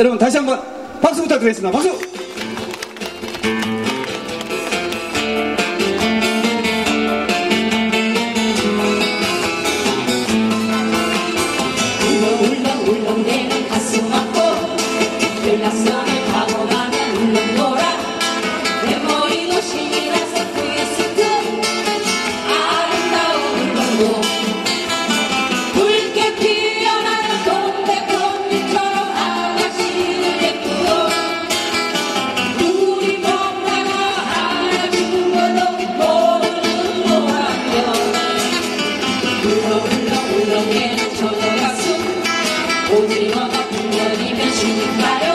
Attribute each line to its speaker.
Speaker 1: 여러분 다시 한번 박수 부탁드리겠습니다. 박수!
Speaker 2: 울렁울렁대는 가슴 아고 연락선을 타고 가면 울렁거라 내 머리도 신이라서 트위스트 아름다운 울렁도 붉게 피어나는 동백꽃잎처럼 아가씨를 예쁘고 우리 엄마가 하나 죽어도 모르는 거라며 울렁울렁 울렁대는 저 가슴 오징어가 풍년이면 쉬니까요.